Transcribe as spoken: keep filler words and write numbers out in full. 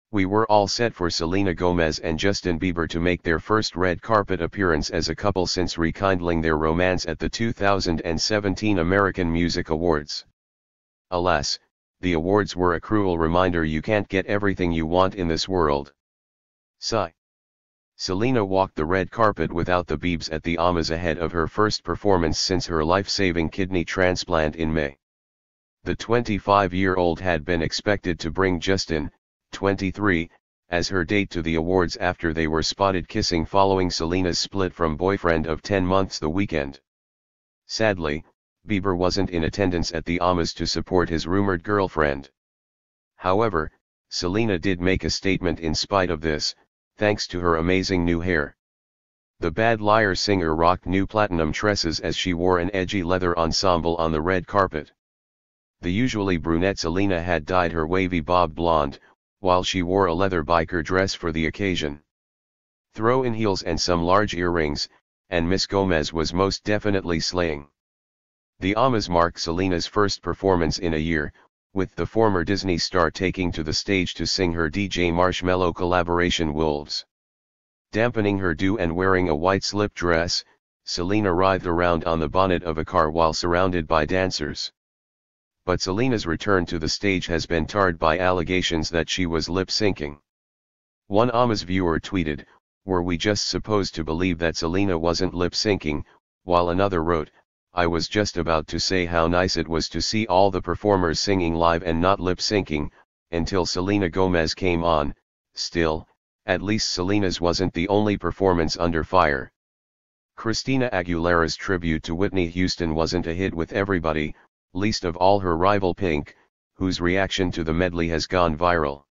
We were all set for Selena Gomez and Justin Bieber to make their first red carpet appearance as a couple since rekindling their romance at the two thousand seventeen American Music Awards. Alas, the awards were a cruel reminder you can't get everything you want in this world. Sigh. Selena walked the red carpet without the Biebs at the Amas ahead of her first performance since her life-saving kidney transplant in May. The twenty-five-year-old had been expected to bring Justin, twenty-three, as her date to the awards after they were spotted kissing following Selena's split from boyfriend of ten months The Weeknd. Sadly, Bieber wasn't in attendance at the Amas to support his rumored girlfriend. However, Selena did make a statement in spite of this, thanks to her amazing new hair. The Bad Liar singer rocked new platinum tresses as she wore an edgy leather ensemble on the red carpet. The usually brunette Selena had dyed her wavy bob blonde, while she wore a leather biker dress for the occasion. Throw in heels and some large earrings, and Miss Gomez was most definitely slaying. The Amas marked Selena's first performance in a year, with the former Disney star taking to the stage to sing her D J Marshmello collaboration Wolves. Dampening her dew and wearing a white slip dress, Selena writhed around on the bonnet of a car while surrounded by dancers. But Selena's return to the stage has been tarred by allegations that she was lip-syncing. One Amas viewer tweeted, "Were we just supposed to believe that Selena wasn't lip-syncing," while another wrote, "I was just about to say how nice it was to see all the performers singing live and not lip-syncing, until Selena Gomez came on." Still, at least Selena's wasn't the only performance under fire. Christina Aguilera's tribute to Whitney Houston wasn't a hit with everybody, least of all her rival Pink, whose reaction to the medley has gone viral.